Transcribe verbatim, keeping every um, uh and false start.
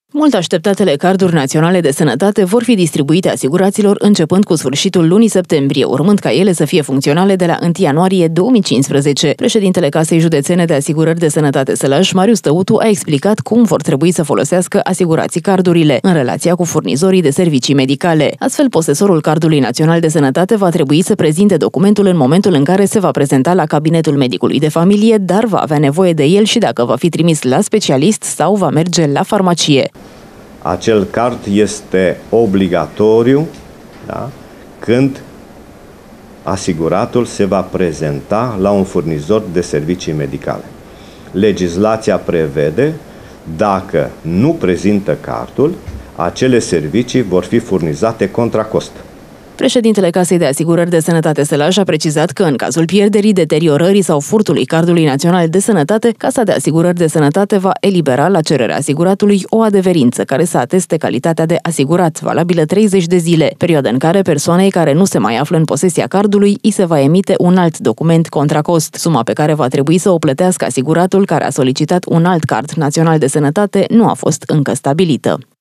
Mult așteptatele carduri naționale de sănătate vor fi distribuite asiguraților începând cu sfârșitul lunii septembrie, urmând ca ele să fie funcționale de la întâi ianuarie două mii cincisprezece. Președintele Casei Județene de Asigurări de Sănătate Sălaj, Marius Tăutu, a explicat cum vor trebui să folosească asigurații cardurile în relația cu furnizorii de servicii medicale. Astfel, posesorul cardului național de sănătate va trebui să prezinte documentul în momentul în care se va prezenta la cabinetul medicului de familie, dar va avea nevoie de el și dacă va fi trimis la specialist sau va merge la farmacie. Acel card este obligatoriu, da, când asiguratul se va prezenta la un furnizor de servicii medicale. Legislația prevede, dacă nu prezintă cardul, acele servicii vor fi furnizate contra cost. Președintele Casei de Asigurări de Sănătate Sălaj a precizat că în cazul pierderii, deteriorării sau furtului cardului național de sănătate, Casa de Asigurări de Sănătate va elibera la cererea asiguratului o adeverință care să ateste calitatea de asigurat, valabilă treizeci de zile, perioadă în care persoanei care nu se mai află în posesia cardului îi se va emite un alt document contra cost. Suma pe care va trebui să o plătească asiguratul care a solicitat un alt card național de sănătate nu a fost încă stabilită.